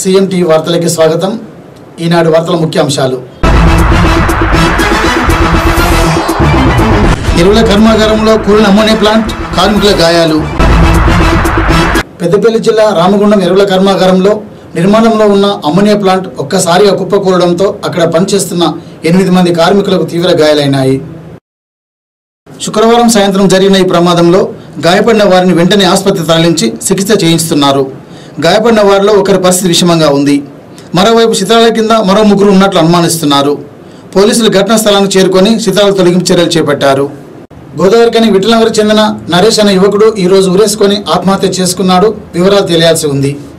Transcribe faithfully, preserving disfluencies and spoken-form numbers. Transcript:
सीएमटीवी वार्तलकी स्वागतम। ఈనాడు వార్తల ముఖ్యాంశాలు। ఎరువుల కర్మాగారంలో కూలిన అమ్మోనియా ప్లాంట్, కార్మికుల గాయాలు। పెద్దపల్లి జిల్లా రామగుండం ఎరువుల కర్మాగారంలో నిర్మాణంలో ఉన్న అమ్మోనియా ప్లాంట్ ఒక్కసారిగా కుప్పకూలడంతో అక్కడ పనిచేస్తున్న ఎనిమిది మంది కార్మికులకు తీవ్ర గాయాలైనాయి। శుక్రవారం సాయంత్రం జరిగిన ఈ ప్రమాదంలో గాయపడిన వారిని వెంటనే ఆసుపత్రికి తరలించి చికిత్స చేయించుతున్నారు। గాయపడిన వారిలో ఒకరి పరిస్థితి విషమంగా ఉంది। మరోవైపు శిథిలాల కింద మరో ముగ్గురు ఉన్నట్లు అనుమానిస్తున్నారు। పోలీసులు ఘటనా స్థలానికి చేరుకొని శిథిలాల తొలగింపు చర్యలు చేపట్టారు। గోదావరికని విఠలనగర్ చెందిన నరేష్ అనే యువకుడు ఈ రోజు ఉరేసుకొని ఆత్మహత్య చేసుకున్నాడు। వివరాలు తెలియాల్సి ఉంది।